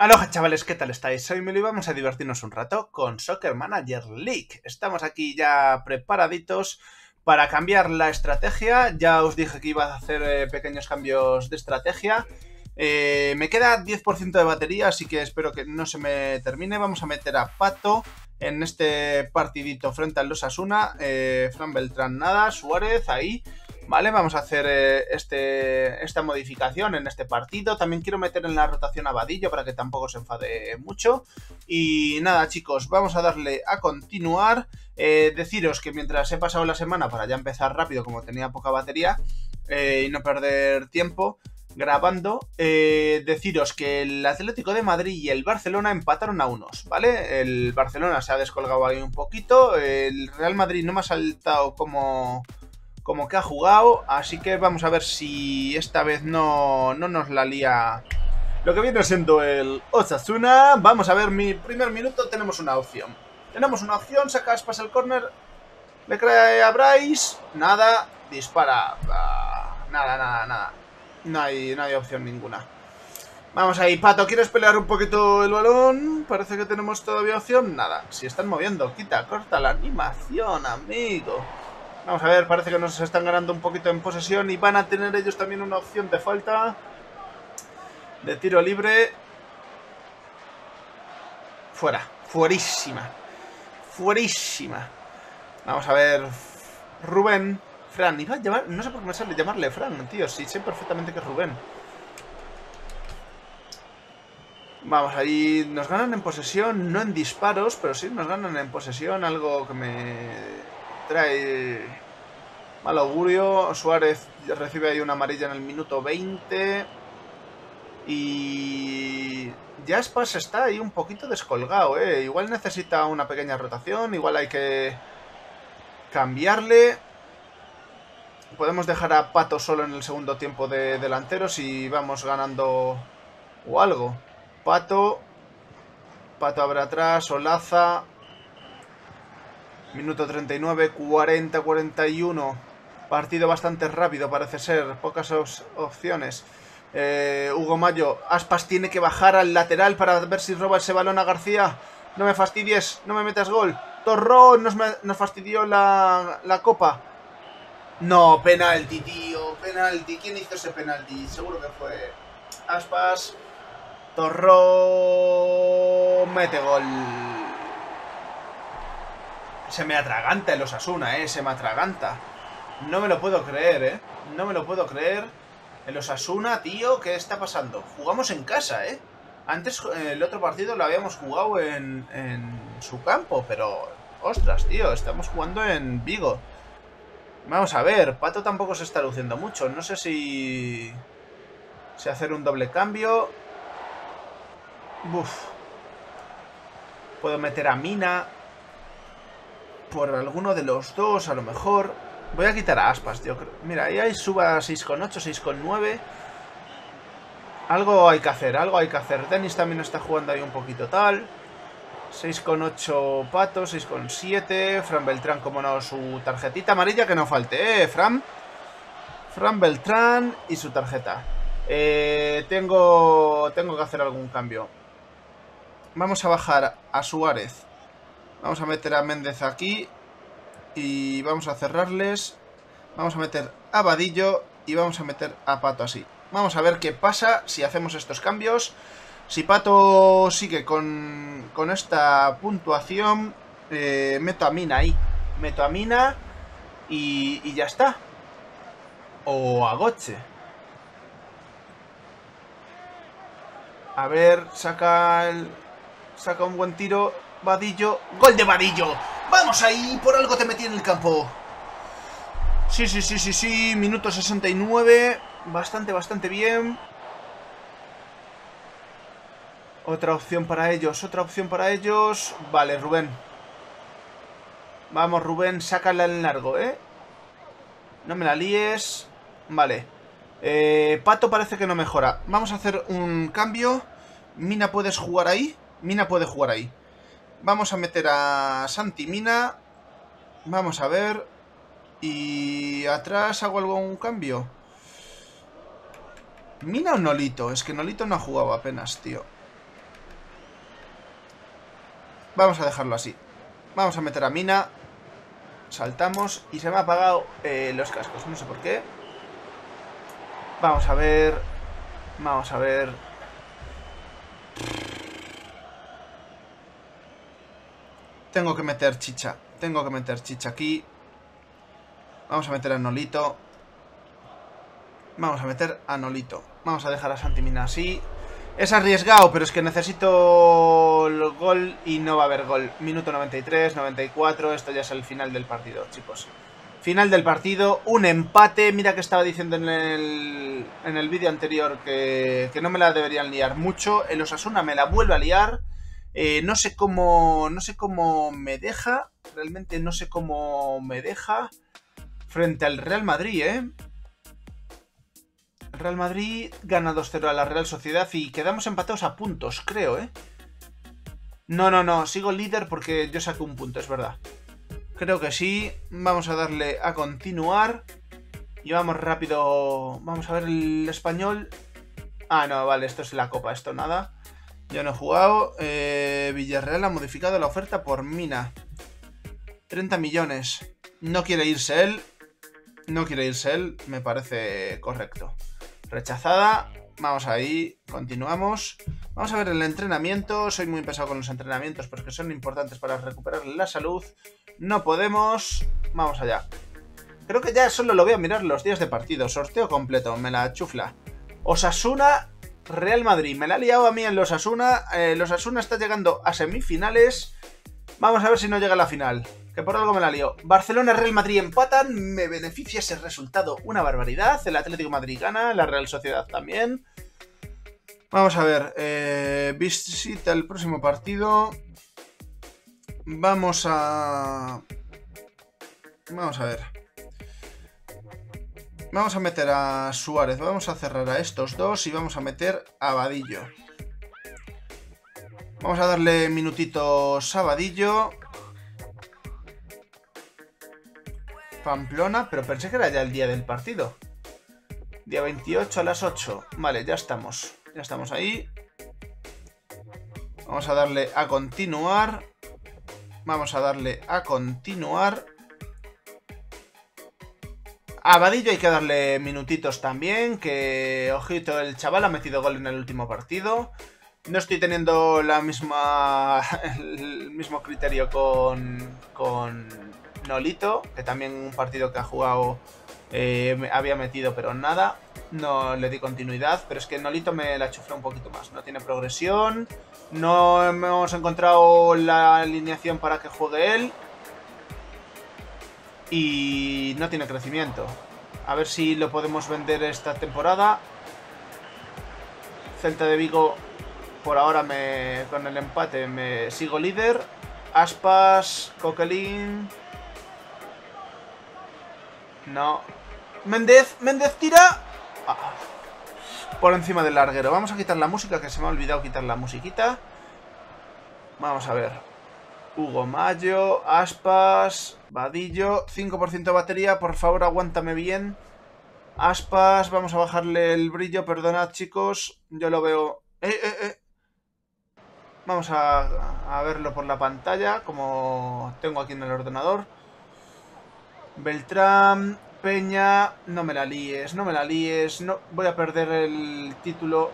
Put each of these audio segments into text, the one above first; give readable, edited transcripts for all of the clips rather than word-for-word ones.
Aloha chavales, ¿qué tal estáis? Soy Milo y vamos a divertirnos un rato con Soccer Manager League. Estamos aquí ya preparaditos para cambiar la estrategia. Ya os dije que iba a hacer pequeños cambios de estrategia. Me queda 10% de batería, así que espero que no se me termine. Vamos a meter a Pato en este partidito frente al Osasuna. Fran Beltrán nada, Suárez ahí. Vale, vamos a hacer esta modificación en este partido. También quiero meter en la rotación a Vadillo para que tampoco se enfade mucho. Y nada, chicos, vamos a darle a continuar. Deciros que mientras he pasado la semana para ya empezar rápido, como tenía poca batería, y no perder tiempo grabando, deciros que el Atlético de Madrid y el Barcelona empataron a unos, ¿vale? El Barcelona se ha descolgado ahí un poquito. El Real Madrid no me ha saltado como que ha jugado, así que vamos a ver si esta vez no nos la lía lo que viene siendo el Osasuna. Vamos a ver, mi primer minuto tenemos una opción. Saca Aspas el córner, le cae a Bryce, nada, dispara, nada. No hay opción ninguna. Vamos ahí, Pato, ¿quieres pelear un poquito el balón? Parece que tenemos todavía opción, nada. Si están moviendo, corta la animación, amigo. Vamos a ver, parece que nos están ganando un poquito en posesión y van a tener ellos también una opción de falta. De tiro libre. Fuera, fuerísima. Vamos a ver. Rubén. Fran, iba a llamar, no sé por qué me sale llamarle Fran, tío, sí sé perfectamente que es Rubén. Vamos, ahí nos ganan en posesión, no en disparos, pero sí nos ganan en posesión, algo que me trae mal augurio. Suárez recibe ahí una amarilla en el minuto 20. Y Aspas está ahí un poquito descolgado, ¿eh? Igual necesita una pequeña rotación, igual hay que cambiarle. Podemos dejar a Pato solo en el segundo tiempo de delanteros y vamos ganando o algo. Pato abre atrás, Olaza. Minuto 39, 40, 41. Partido bastante rápido, parece ser. Pocas opciones. Hugo Mayo. Aspas tiene que bajar al lateral para ver si roba ese balón a García. No me fastidies, no me metas gol. Torrón nos fastidió la copa. No, penalti, tío. Penalti. ¿Quién hizo ese penalti? Seguro que fue Aspas. Torrón mete gol. Se me atraganta el Osasuna, se me atraganta. No me lo puedo creer, no me lo puedo creer. El Osasuna, tío, ¿qué está pasando? Jugamos en casa, Antes el otro partido lo habíamos jugado en su campo, pero ostras, tío, estamos jugando en Vigo. Vamos a ver, Pato tampoco se está luciendo mucho. No sé si hacer un doble cambio. Buf. Puedo meter a Mina por alguno de los dos, a lo mejor. Voy a quitar a Aspas, yo creo. Mira, ahí suba a 6,8, 6,9. Algo hay que hacer, Dennis también está jugando ahí un poquito tal. 6,8 Pato, 6,7. Fran Beltrán, como no, su tarjetita amarilla, que no falte, Fran Beltrán y su tarjeta. Tengo que hacer algún cambio. Vamos a bajar a Suárez. Vamos a meter a Méndez aquí. Y vamos a cerrarles. Vamos a meter a Vadillo. Y vamos a meter a Pato así. Vamos a ver qué pasa si hacemos estos cambios. Si Pato sigue con esta puntuación, meto a Mina ahí. Meto a Mina y ya está. O a Götze. A ver, saca un buen tiro. Vadillo. ¡Gol de Vadillo! ¡Vamos ahí! Por algo te metí en el campo. Sí. Minuto 69. Bastante bien. Otra opción para ellos. Vale, Rubén. Vamos, Rubén, sácala en largo, No me la líes. Vale. Pato parece que no mejora. Vamos a hacer un cambio. Mina, ¿puedes jugar ahí? Mina puede jugar ahí. Vamos a meter a Santi Mina. Vamos a ver. Y atrás hago algún cambio. ¿Mina o Nolito? Es que Nolito no ha jugado apenas, tío. Vamos a dejarlo así. Vamos a meter a Mina. Saltamos y se me ha apagado los cascos, no sé por qué. Vamos a ver. Vamos a ver. Tengo que meter chicha. Tengo que meter chicha aquí. Vamos a meter a Nolito. Vamos a meter a Nolito. Vamos a dejar a Santi Mina así. Es arriesgado, pero es que necesito el gol y no va a haber gol. Minuto 93, 94. Esto ya es el final del partido, chicos. Final del partido. Un empate. Mira que estaba diciendo en el vídeo anterior que no me la deberían liar mucho. El Osasuna me la vuelve a liar. No sé cómo me deja. Realmente no sé cómo me deja. Frente al Real Madrid, El Real Madrid gana 2-0 a la Real Sociedad y quedamos empatados a puntos, creo, No, sigo líder porque yo saqué un punto, es verdad. Creo que sí. Vamos a darle a continuar. Y vamos rápido. Vamos a ver el Español. Ah, no, vale, esto es la Copa, esto nada. Yo no he jugado. Villarreal ha modificado la oferta por Mina. 30 millones. No quiere irse él. No quiere irse él. Me parece correcto. Rechazada. Vamos ahí. Continuamos. Vamos a ver el entrenamiento. Soy muy pesado con los entrenamientos porque son importantes para recuperar la salud. No podemos. Vamos allá. Creo que ya solo lo voy a mirar los días de partido. Sorteo completo. Me la chufla. Osasuna, Real Madrid. Me la ha liado a mí en los Osasuna. Los Osasuna está llegando a semifinales. Vamos a ver si no llega a la final. Que por algo me la lío. Barcelona, Real Madrid empatan. Me beneficia ese resultado una barbaridad. El Atlético de Madrid gana. La Real Sociedad también. Vamos a ver. Visita el próximo partido. Vamos a ver. Vamos a meter a Suárez. Vamos a cerrar a estos dos. Y vamos a meter a Vadillo. Vamos a darle minutitos a Vadillo. Pamplona, pero pensé que era ya el día del partido. Día 28 a las 8. Vale, ya estamos. Ya estamos ahí. Vamos a darle a continuar. Vamos a darle a continuar. A Vadillo hay que darle minutitos también. Que, ojito, el chaval ha metido gol en el último partido. No estoy teniendo el mismo criterio con Nolito, que también un partido que ha jugado había metido, pero nada. No le di continuidad, pero es que Nolito me la chufla un poquito más. No tiene progresión, no hemos encontrado la alineación para que juegue él y no tiene crecimiento. A ver si lo podemos vender esta temporada. Celta de Vigo, por ahora con el empate me sigo líder. Aspas, Coquelin. No. Méndez tira. Por encima del larguero. Vamos a quitar la música, que se me ha olvidado quitar la musiquita. Vamos a ver. Hugo Mayo, Aspas, Vadillo. 5% de batería, por favor aguántame bien. Aspas, vamos a bajarle el brillo, perdonad chicos. Yo lo veo... Vamos a verlo por la pantalla, como tengo aquí en el ordenador. Beltrán, Peña, no me la líes, no me la líes. No, voy a perder el título.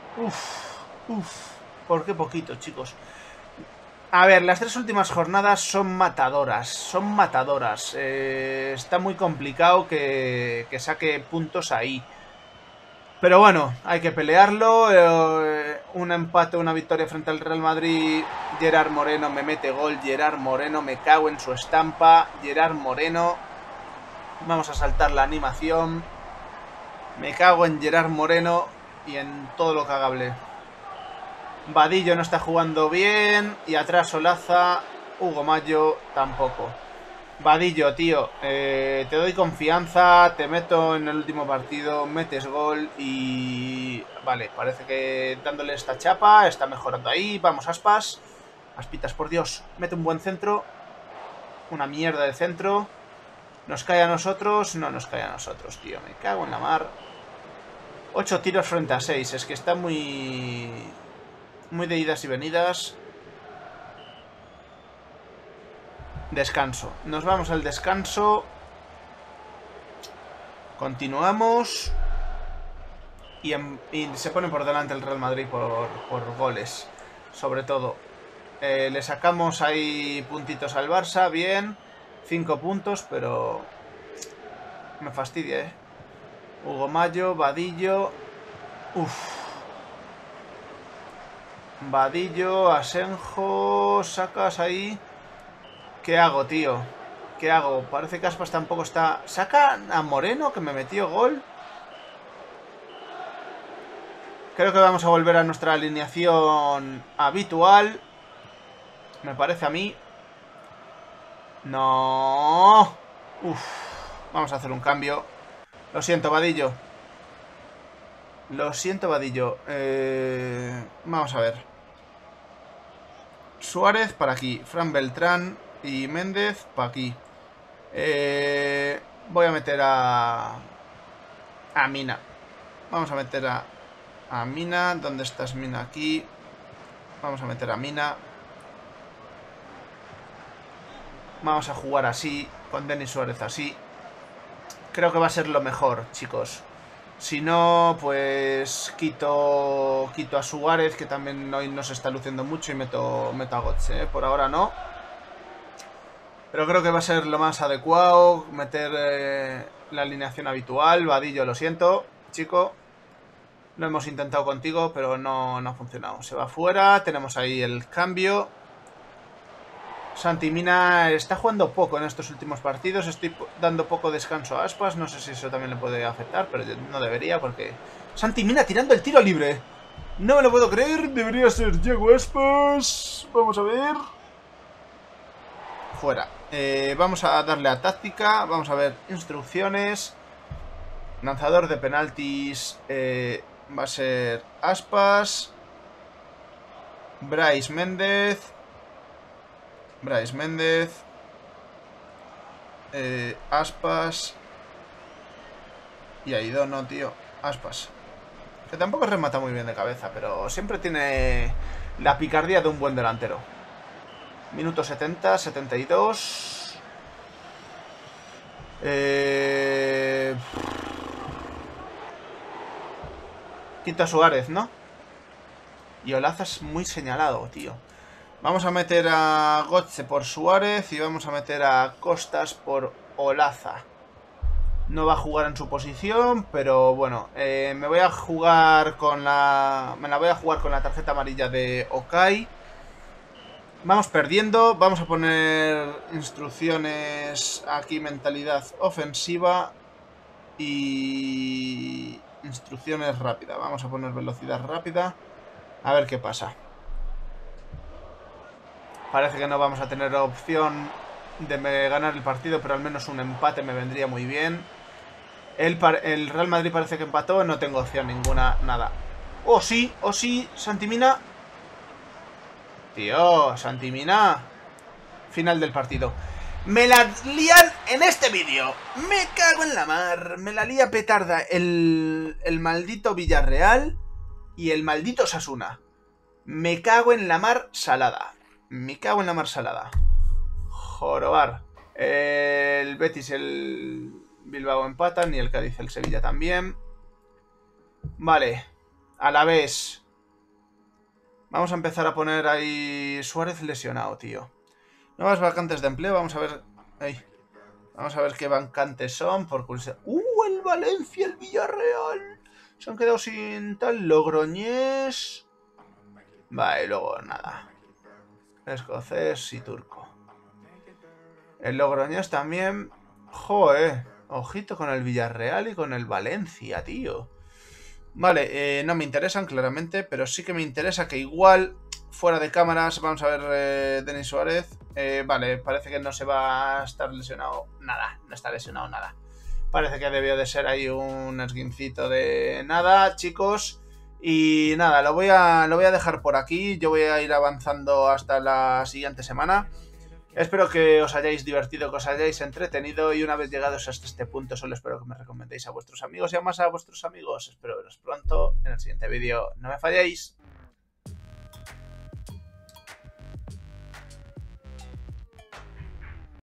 ¿Por qué poquito, chicos? A ver, las 3 últimas jornadas son matadoras. Son matadoras. Está muy complicado que saque puntos ahí. Pero bueno, hay que pelearlo. Un empate, una victoria frente al Real Madrid. Gerard Moreno me mete gol. Gerard Moreno, me cago en su estampa. Gerard Moreno. Vamos a saltar la animación. Me cago en Gerard Moreno y en todo lo cagable. Vadillo no está jugando bien. Y atrás Olaza. Hugo Mayo tampoco. Vadillo, tío, te doy confianza, te meto en el último partido, metes gol y... Vale, parece que dándole esta chapa está mejorando ahí. Vamos, Aspas. Aspitas, por Dios, mete un buen centro. Una mierda de centro. ¿Nos cae a nosotros? No nos cae a nosotros, tío, me cago en la mar. 8 tiros frente a 6, es que está muy de idas y venidas. Descanso. Nos vamos al descanso. Continuamos. Y se pone por delante el Real Madrid por goles. Sobre todo. Le sacamos ahí puntitos al Barça. Bien. 5 puntos, pero... me fastidia, Hugo Mayo, Vadillo. Vadillo, Asenjo. Sacas ahí. ¿Qué hago, tío? ¿Qué hago? Parece que Aspas tampoco está... ¿Saca a Moreno, que me metió gol? Creo que vamos a volver a nuestra alineación habitual. Me parece a mí. No. Vamos a hacer un cambio. Lo siento, Vadillo. Lo siento, Vadillo. Vamos a ver. Suárez para aquí. Fran Beltrán y Méndez para aquí. Voy a meter a Mina. Vamos a meter a Mina. ¿Dónde estás, Mina? Aquí. Vamos a meter a Mina. Vamos a jugar así. Con Denis Suárez así. Creo que va a ser lo mejor, chicos. Si no, pues quito a Suárez, que también hoy no se está luciendo mucho, y meto a Götze, Por ahora no. Pero creo que va a ser lo más adecuado. Meter la alineación habitual. Vadillo, lo siento, chico. Lo hemos intentado contigo, pero no ha funcionado. Se va fuera. Tenemos ahí el cambio. Santi Mina está jugando poco en estos últimos partidos. Estoy dando poco descanso a Aspas. No sé si eso también le puede afectar, pero no debería, porque... Santi Mina tirando el tiro libre. No me lo puedo creer. Debería ser Diego Aspas. Vamos a ver. Fuera. Vamos a darle a táctica. Vamos a ver instrucciones. Lanzador de penaltis va a ser Aspas. Brais Méndez. Aspas. Y Aidono, tío. Aspas. Que tampoco remata muy bien de cabeza, pero siempre tiene la picardía de un buen delantero. Minuto 70, 72. Quito a Suárez, ¿no? Y Olaza es muy señalado, tío. Vamos a meter a Götze por Suárez y vamos a meter a Costas por Olaza. No va a jugar en su posición, pero bueno, me voy a jugar con la... Me la voy a jugar con la tarjeta amarilla de Okay. Vamos perdiendo, vamos a poner instrucciones aquí, mentalidad ofensiva y instrucciones rápida. Vamos a poner velocidad rápida, a ver qué pasa. Parece que no vamos a tener opción de ganar el partido, pero al menos un empate me vendría muy bien. El Real Madrid parece que empató, no tengo opción ninguna, nada. ¡Oh sí! ¡Oh sí! ¡Santi Mina! Tío, Santi Mina. Final del partido. Me la lían en este vídeo. Me cago en la mar. Me la lía petarda el maldito Villarreal y el maldito Osasuna. Me cago en la mar salada. Me cago en la mar salada. Jorobar. El Betis, el Bilbao empatan y el Cádiz, el Sevilla también. Vale. A la vez. Vamos a empezar a poner ahí Suárez lesionado, tío. Nuevas vacantes de empleo. Vamos a ver. Ahí. Vamos a ver qué vacantes son. Por curiosidad. El Valencia, el Villarreal. Se han quedado sin tal. Logroñés. Vale, y luego nada. Escocés y turco. El Logroñés también. Joder. Ojito con el Villarreal y con el Valencia, tío. Vale, no me interesan claramente, pero sí que me interesa que igual, fuera de cámaras, vamos a ver Denis Suárez. Vale, parece que no se va a estar lesionado nada, no está lesionado nada. Parece que debió de ser ahí un esguincito de nada, chicos. Y nada, lo voy a dejar por aquí. Yo voy a ir avanzando hasta la siguiente semana. Espero que os hayáis divertido, que os hayáis entretenido, y una vez llegados hasta este punto solo espero que me recomendéis a vuestros amigos y a más a vuestros amigos. Espero veros pronto en el siguiente vídeo. No me falléis.